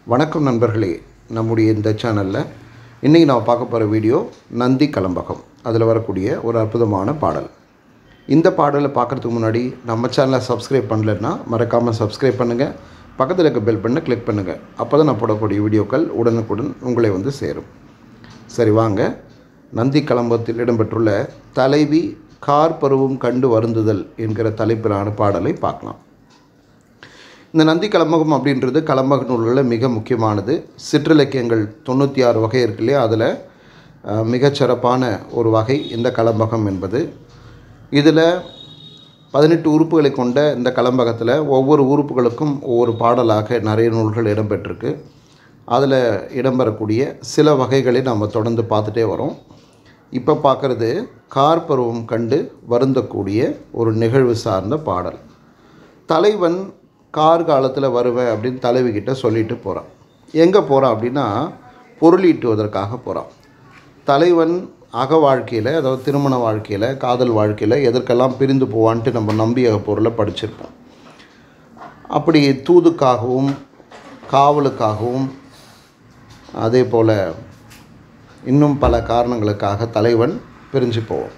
வணக்கம் நண்பர்களே, நம்முடைய இந்த சேனலில் இன்றைக்கி நான் பார்க்க போகிற வீடியோ நந்தி கலம்பகம். அதில் வரக்கூடிய ஒரு அற்புதமான பாடல். இந்த பாடலை பார்க்குறதுக்கு முன்னாடி நம்ம சேனலை சப்ஸ்கிரைப் பண்ணலைன்னா மறக்காமல் சப்ஸ்கிரைப் பண்ணுங்கள். பக்கத்தில் இருக்க பெல் பண்ணை கிளிக் பண்ணுங்கள். அப்போ தான் நான் போடக்கூடிய வீடியோக்கள் உடனுக்குடன் உங்களை வந்து சேரும். சரி வாங்க, நந்தி கலம்பகத்தில் இடம்பெற்றுள்ள தலைவி கார் பருவம் கண்டு வருந்துதல் என்கிற தலைப்பிலான பாடலை பார்க்கலாம். இந்த நந்தி கலம்பகம் அப்படின்றது கலம்பக நூல்களில் மிக முக்கியமானது. சிற்றிலக்கியங்கள் 96 வகை இருக்கு இல்லையா, அதில் மிகச்சிறப்பான ஒரு வகை இந்த கலம்பகம் என்பது. இதில் 18 உறுப்புகளை கொண்ட இந்த கலம்பகத்தில் ஒவ்வொரு உறுப்புகளுக்கும் ஒவ்வொரு பாடலாக நிறைய நூல்கள் இடம்பெற்றிருக்கு. அதில் இடம்பெறக்கூடிய சில வகைகளை நம்ம தொடர்ந்து பார்த்துட்டே வரோம். இப்போ பார்க்குறது கார் பருவம் கண்டு வருந்தக்கூடிய ஒரு நிகழ்வு சார்ந்த பாடல். தலைவன் கார் காலத்தில் வருவேன் அப்படின்னு தலைவிக்கிட்ட சொல்லிட்டு போகிறான். எங்கே போகிறான் அப்படின்னா பொருளீட்டுவதற்காக போகிறான். தலைவன் அக வாழ்க்கையில், அதாவது திருமண வாழ்க்கையில், காதல் வாழ்க்கையில் எதற்கெல்லாம் பிரிந்து போவான்ட்டு நம்ம நம்பிய பொருளை படிச்சிருப்போம். அப்படி தூதுக்காகவும் காவலுக்காகவும் அதே போல் இன்னும் பல காரணங்களுக்காக தலைவன் பிரிஞ்சு போவான்.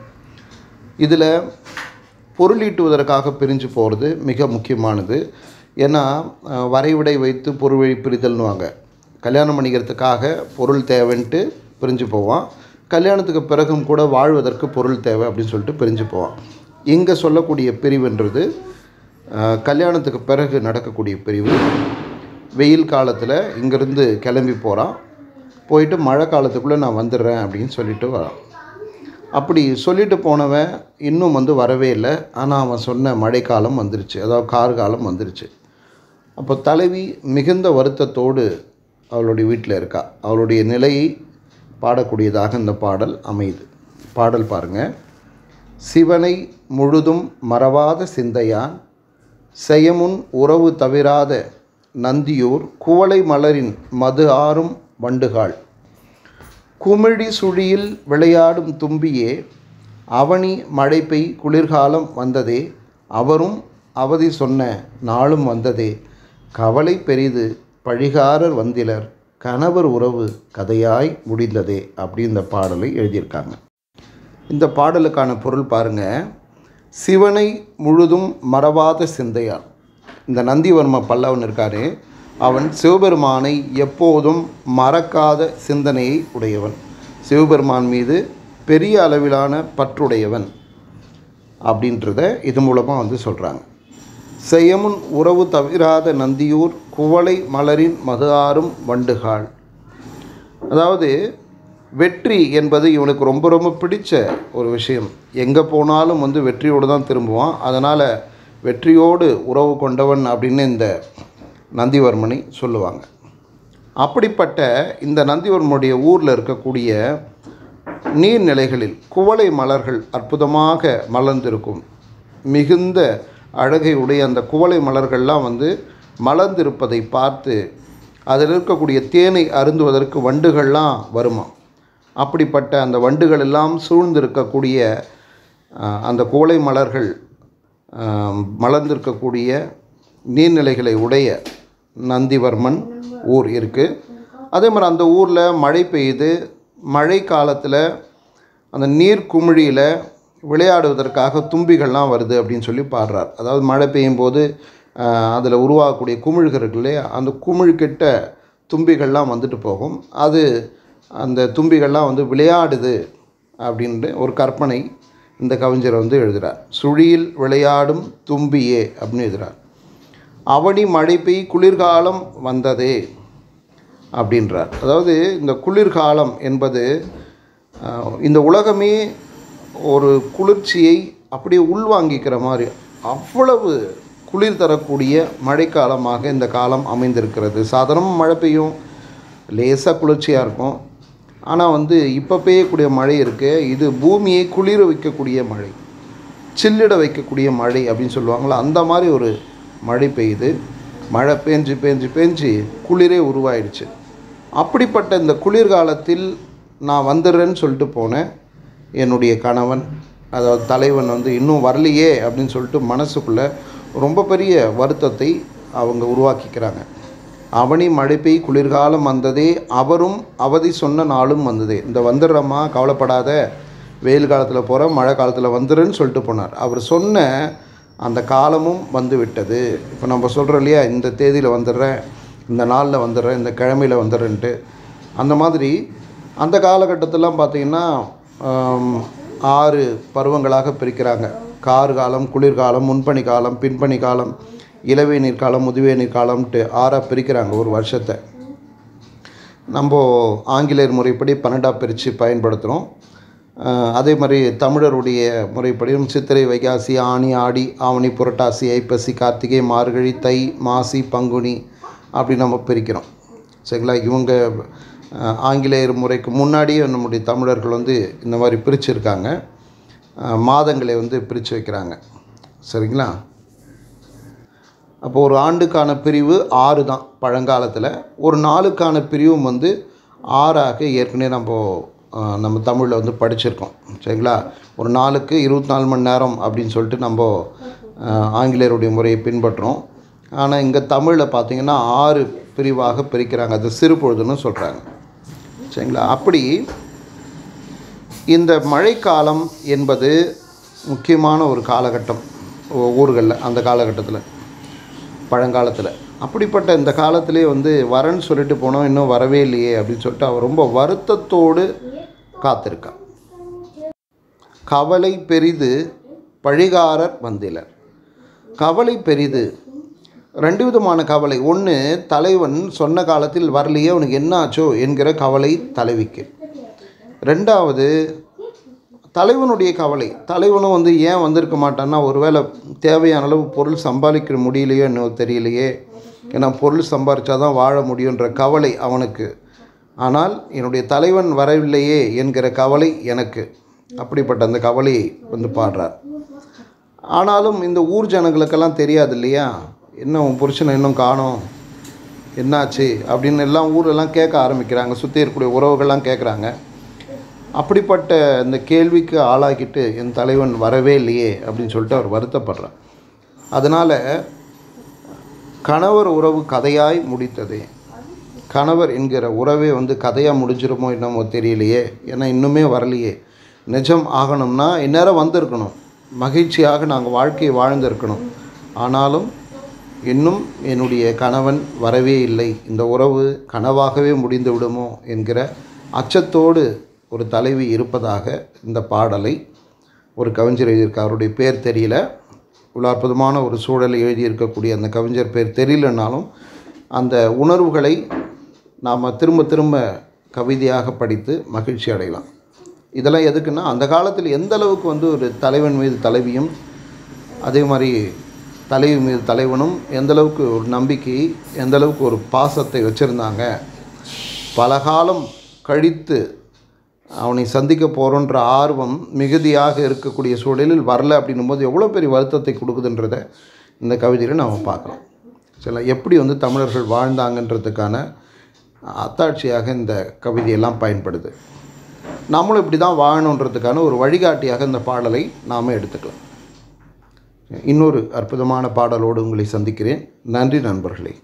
இதில் பொருளீட்டுவதற்காக பிரிஞ்சு போகிறது மிக முக்கியமானது. ஏன்னா வரைவிடை வைத்து பொருள் பிரிதல்னுவாங்க. கல்யாணம் பண்ணிக்கிறதுக்காக பொருள் தேவைன்ட்டு பிரிஞ்சு போவான். கல்யாணத்துக்கு பிறகும் கூட வாழ்வதற்கு பொருள் தேவை அப்படின்னு சொல்லிட்டு பிரிஞ்சு போவான். இங்கே சொல்லக்கூடிய பிரிவுன்றது கல்யாணத்துக்கு பிறகு நடக்கக்கூடிய பிரிவு. வெயில் காலத்தில் இங்கேருந்து கிளம்பி போகிறான். போயிட்டு மழை காலத்துக்குள்ளே நான் வந்துடுறேன் அப்படின்னு சொல்லிட்டு வரான். அப்படி சொல்லிட்டு போனவன் இன்னும் வரவே இல்லை. ஆனால் அவன் சொன்ன மழைக்காலம் வந்துருச்சு, அதாவது கார்காலம் வந்துருச்சு. அப்போ தலைவி மிகுந்த வருத்தத்தோடு அவளுடைய வீட்டில் இருக்கா. அவளுடைய நிலையை பாடக்கூடியதாக இந்த பாடல் அமையுது. பாடல் பாருங்கள். சிவனை முழுதும் மறவாத சிந்தையான் செயமுன் உறவு தவிராத நந்தியூர் குவளை மலரின் மது ஆறும் வண்டுகாள் குமிழி சுழியில் விளையாடும் தும்பியே அவனி மழை பெய் குளிர்காலம் வந்ததே அவரும் அவதி சொன்ன நாளும் வந்ததே கவலை பெரிது பழிகாரர் வந்திலர் கணவர் உறவு கதையாய் முடிந்ததே அப்படி இந்த பாடலை எழுதியிருக்காங்க. இந்த பாடலுக்கான பொருள் பாருங்கள். சிவனை முழுதும் மறவாத சிந்தையான். இந்த நந்திவர்ம பல்லவன் இருக்காரு, அவன் சிவபெருமானை எப்போதும் மறக்காத சிந்தனையை உடையவன். சிவபெருமான் மீது பெரிய அளவிலான பற்றுடையவன் அப்படின்றத இது மூலமாக சொல்கிறாங்க. செயமுன் உறவு தவிராத நந்தியூர் குவளை மலரின் மது ஆறும் வண்டுகாள். அதாவது வெற்றி என்பது இவனுக்கு ரொம்ப ரொம்ப பிடிச்ச ஒரு விஷயம். எங்கே போனாலும் வெற்றியோடு தான் திரும்புவான். அதனால் வெற்றியோடு உறவு கொண்டவன் அப்படின்னு இந்த நந்திவர்மனை சொல்லுவாங்க. அப்படிப்பட்ட இந்த நந்திவர்மனுடைய ஊரில் இருக்கக்கூடிய நீர்நிலைகளில் குவளை மலர்கள் அற்புதமாக மலர்ந்திருக்கும். மிகுந்த அழகை உடைய அந்த குவளை மலர்கள்லாம் மலர்ந்திருப்பதை பார்த்து அதில் இருக்கக்கூடிய தேனை அருந்துவதற்கு வண்டுகள்லாம் வருமா. அப்படிப்பட்ட அந்த வண்டுகள் எல்லாம் சூழ்ந்திருக்கக்கூடிய அந்த குவளை மலர்கள் மலர்ந்திருக்கக்கூடிய நீர்நிலைகளை உடைய நந்திவர்மன் ஊர் இருக்குது. அதே மாதிரி அந்த ஊரில் மழை பெய்யுது. மழை காலத்தில் அந்த நீர் குமிழியில் விளையாடுவதற்காக தும்பிகள்லாம் வருது அப்படின்னு சொல்லி பாடுறார். அதாவது மழை பெய்யும் போது அதில் உருவாகக்கூடிய குமிழ்கள் இருக்கு இல்லையா, அந்த குமிழ்கிட்ட தும்பிகள்லாம் வந்துட்டு போகும். அது அந்த தும்பிகள்லாம் விளையாடுது அப்படின்ட்டு ஒரு கற்பனை இந்த கவிஞர் எழுதுகிறார். சுழியில் விளையாடும் தும்பியே அப்படின்னு எழுதுகிறார். அவனி மழை பெய் குளிர்காலம் வந்ததே அப்படின்றார். அதாவது இந்த குளிர்காலம் என்பது இந்த உலகமே ஒரு குளிர்ச்சியை அப்படியே உள்வாங்கிக்கிற மாதிரி அவ்வளவு குளிர் தரக்கூடிய மழைக்காலமாக இந்த காலம் அமைந்திருக்கிறது. சாதாரணமாக மழை பெய்யும், லேசாக குளிர்ச்சியாக இருக்கும். ஆனால் இப்போ பெய்யக்கூடிய மழை இருக்கு, இது பூமியை குளிர வைக்கக்கூடிய மழை, சில்லிட வைக்கக்கூடிய மழை அப்படின்னு சொல்லுவாங்களா, அந்த மாதிரி ஒரு மழை பெய்யுது. மழை பேஞ்சு பேஞ்சு பேஞ்சு குளிரே உருவாயிடுச்சு. அப்படிப்பட்ட இந்த குளிர்காலத்தில் நான் வந்துடுறேன்னு சொல்லிட்டு போனேன். என்னுடைய கணவன், அதாவது தலைவன் இன்னும் வரலையே அப்படின்னு சொல்லிட்டு மனசுக்குள்ளே ரொம்ப பெரிய வருத்தத்தை அவங்க உருவாக்கிக்கிறாங்க. அவனி மழை பெய் குளிர்காலம் வந்ததே, அவரும் அவதி சொன்ன நாளும் வந்ததே. இந்த வந்துடுறம்மா, கவலைப்படாத, வெயில் காலத்தில் போகிற, மழை காலத்தில் வந்துடுன்னு சொல்லிட்டு போனார். அவர் சொன்ன அந்த காலமும் வந்து விட்டது. இப்போ நம்ம சொல்கிறோம் இல்லையா, இந்த தேதியில் வந்துடுறேன், இந்த நாளில் வந்துடுறேன், இந்த கிழமையில் வந்துடுறேன்ட்டு. அந்த மாதிரி அந்த காலகட்டத்திலாம் பார்த்திங்கன்னா 6 பருவங்களாக பிரிக்கிறாங்க. கார்காலம், குளிர்காலம், முன்பனி காலம், பின்பனி காலம், இளவேநீர் காலம், முதுவேநீர் காலம்ட்டு 6ஆக பிரிக்கிறாங்க ஒரு வருஷத்தை. நம்ம ஆங்கிலேயர் முறைப்படி 12ஆக பிரித்து பயன்படுத்துகிறோம். அதே மாதிரி தமிழருடைய முறைப்படியும் சித்திரை, வைகாசி, ஆனி, ஆடி, ஆவணி, புரட்டாசி, ஐப்பசி, கார்த்திகை, மார்கழி, தை, மாசி, பங்குனி அப்படி நம்ம பிரிக்கிறோம். சரிங்களா? இவங்க ஆங்கிலேயர் முறைக்கு முன்னாடியே நம்முடைய தமிழர்கள் வந்து இந்த மாதிரி பிரிச்சுருக்காங்க. மாதங்களை வந்து பிரித்து வைக்கிறாங்க. சரிங்களா? அப்போது ஒரு ஆண்டுக்கான பிரிவு 6 தான் பழங்காலத்தில். ஒரு நாளுக்கான பிரிவும் வந்து 6ஆக ஏற்கனவே நம்ம தமிழில் வந்து படிச்சிருக்கோம். சரிங்களா? ஒரு நாளுக்கு 24 மணி நேரம் அப்படின்னு சொல்லிட்டு நம்ம ஆங்கிலேயருடைய முறையை பின்பற்றுறோம். ஆனால் இங்கே தமிழில் பார்த்திங்கன்னா 6 பிரிவாக பிரிக்கிறாங்க. அது சிறுபொழுதுன்னு சொல்கிறாங்க. சரிங்களா? அப்படி இந்த மழைக்காலம் என்பது முக்கியமான ஒரு காலகட்டம் ஊர்களில், அந்த காலகட்டத்தில், பழங்காலத்தில். அப்படிப்பட்ட இந்த காலத்திலே வந்து வரேன்னு சொல்லிட்டு போனோம், இன்னும் வரவே இல்லையே அப்படின்னு சொல்லிட்டு அவர் ரொம்ப வருத்தத்தோடு காத்திருக்கார். கவலை பெரிது பழிகாரர் வந்திலர். கவலை பெரிது, 2 விதமான கவலை. ஒன்று, தலைவன் சொன்ன காலத்தில் வரலையே, அவனுக்கு என்ன ஆச்சோ என்கிற கவலை தலைவிக்கு. 2வது, தலைவனுடைய கவலை. தலைவனும் வந்து ஏன் வந்திருக்க மாட்டான்னா, ஒருவேளை தேவையான அளவு பொருள் சம்பாதிக்க முடியலையோ இன்னும் தெரியலையே, ஏன்னா பொருள் சம்பாதிச்சா தான் வாழ முடியுன்ற கவலை அவனுக்கு. ஆனால் என்னுடைய தலைவன் வரவில்லையே என்கிற கவலை எனக்கு. அப்படிப்பட்ட அந்த கவலையை வந்து பாடுறார். ஆனாலும் இந்த ஊர் ஜனங்களுக்கெல்லாம் தெரியாது இல்லையா, என்ன உன் புருஷனை இன்னும் காணோம், என்னாச்சு அப்படின்னு எல்லாம் ஊரெல்லாம் கேட்க ஆரம்பிக்கிறாங்க. சுற்றி இருக்கக்கூடிய உறவுகள்லாம் கேட்குறாங்க. அப்படிப்பட்ட இந்த கேள்விக்கு ஆளாக்கிட்டு என் தலைவன் வரவே இல்லையே அப்படின்னு சொல்லிட்டு அவர் வருத்தப்படுறார். அதனால் கணவர் உறவு கதையாய் முடித்ததே. கணவர் என்கிற உறவே வந்து கதையாக முடிஞ்சிருமோ என்னமோ தெரியலையே, ஏன்னா இன்னுமே வரலையே. நிஜம் ஆகணும்னா இந்நேரம் வந்திருக்கணும், மகிழ்ச்சியாக நாங்கள் வாழ்க்கையை வாழ்ந்திருக்கணும். ஆனாலும் இன்னும் என்னுடைய கணவன் வரவே இல்லை, இந்த உறவு கனவாகவே முடிந்து விடுமோ என்கிற அச்சத்தோடு ஒரு தலைவி இருப்பதாக இந்த பாடலை ஒரு கவிஞர் எழுதியிருக்கார். அவருடைய பேர் தெரியல. இவ்வளோ அற்புதமான ஒரு சூழலை எழுதியிருக்கக்கூடிய அந்த கவிஞர் பேர் தெரியலனாலும் அந்த உணர்வுகளை நாம் திரும்ப திரும்ப கவிதையாக படித்து மகிழ்ச்சி அடையலாம். இதெல்லாம் எதுக்குன்னா, அந்த காலத்தில் எந்த அளவுக்கு வந்து ஒரு தலைவன் மீது தலைவியும், அதே மாதிரி தலைவி மீது தலைவனும் எந்தளவுக்கு ஒரு நம்பிக்கை, எந்தளவுக்கு ஒரு பாசத்தை வச்சுருந்தாங்க. பல காலம் கழித்து அவனை சந்திக்க போகிறோன்ற ஆர்வம் மிகுதியாக இருக்கக்கூடிய சூழலில் வரல அப்படின்னும் போது எவ்வளோ பெரிய வருத்தத்தை கொடுக்குதுன்றதை இந்த கவிதையில் நாம் பார்க்கலாம். சில எப்படி வந்து தமிழர்கள் வாழ்ந்தாங்கன்றதுக்கான அத்தாட்சியாக இந்த கவிதையெல்லாம் பயன்படுது. நம்மளும் இப்படி தான் வாழணுன்றதுக்கான ஒரு வழிகாட்டியாக இந்த பாடலை நாம் எடுத்துக்கலாம். இன்னொரு அற்புதமான பாடலோடு உங்களை சந்திக்கிறேன். நன்றி நண்பர்களே.